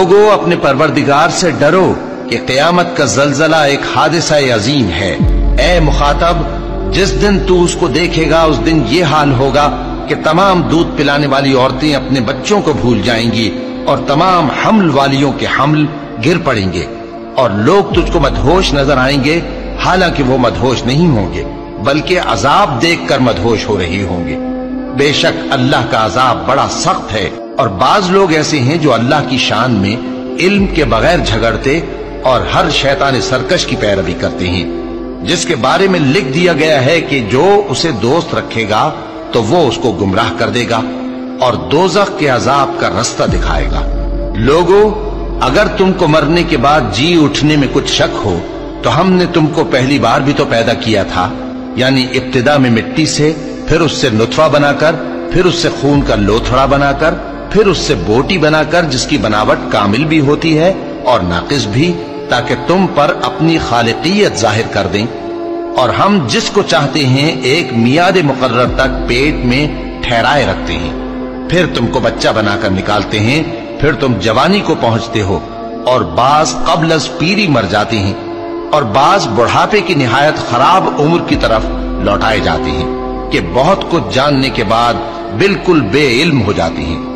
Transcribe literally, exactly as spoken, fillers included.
लोगो अपने परवरदिगार से डरो कि क़यामत का ज़लज़ला एक हादिसा अजीम है। ए मुखातब, जिस दिन तू उसको देखेगा उस दिन ये हाल होगा कि तमाम दूध पिलाने वाली औरतें अपने बच्चों को भूल जाएंगी और तमाम हम्ल वालियों के हम्ल गिर पड़ेंगे और लोग तुझको मदहोश नजर आएंगे, हालांकि वो मदहोश नहीं होंगे बल्कि अजाब देखकर मदहोश हो रही होंगे। बेशक अल्लाह का अजाब बड़ा सख्त है। और बाज लोग ऐसे हैं जो अल्लाह की शान में इल्म के बगैर झगड़ते और हर शैतान सरकश की पैरवी करते हैं, जिसके बारे में लिख दिया गया है कि जो उसे दोस्त रखेगा तो वो उसको गुमराह कर देगा और दोज़ख के अजाब का रास्ता दिखाएगा। लोगों, अगर तुमको मरने के बाद जी उठने में कुछ शक हो तो हमने तुमको पहली बार भी तो पैदा किया था, यानी इब्तिदा में मिट्टी से, फिर उससे नुतफा बनाकर, फिर उससे खून का लोथड़ा बनाकर, फिर उससे बोटी बनाकर जिसकी बनावट कामिल भी होती है और नाकिस भी, ताकि तुम पर अपनी खालिकियत जाहिर कर दें। और हम जिसको चाहते हैं एक मियाद मुकर्रर तक पेट में ठहराए रखते हैं, फिर तुमको बच्चा बनाकर निकालते हैं, फिर तुम जवानी को पहुंचते हो और बाज कब्ल अज पीरी मर जाते हैं और बाज बुढ़ापे की निहायत खराब उम्र की तरफ लौटाए जाते हैं कि बहुत कुछ जानने के बाद बिल्कुल बेइल्म हो जाते हैं।